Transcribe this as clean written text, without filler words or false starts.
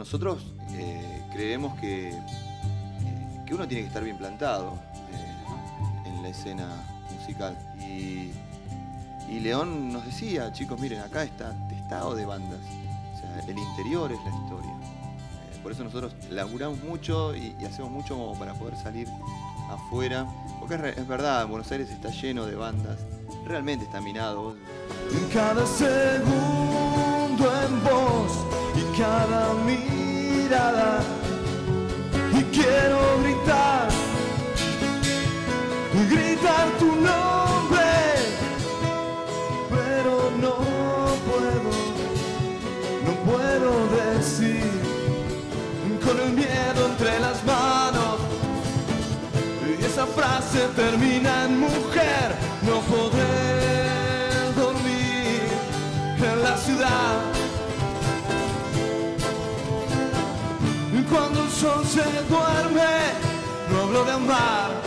Nosotros creemos que uno tiene que estar bien plantado en la escena musical. Y León nos decía, chicos, miren, acá está testado de bandas. O sea, el interior es la historia. Por eso nosotros laburamos mucho y hacemos mucho como para poder salir afuera. Porque es verdad, Buenos Aires está lleno de bandas. Realmente está minado. En cada segundo en vos y cada mirada. Y quiero gritar tu nombre, pero no puedo decir, con el miedo entre las manos. Y esa frase termina en mujer, no podré dormir en la ciudad. Cuando el sol se duerme, no hablo de amar.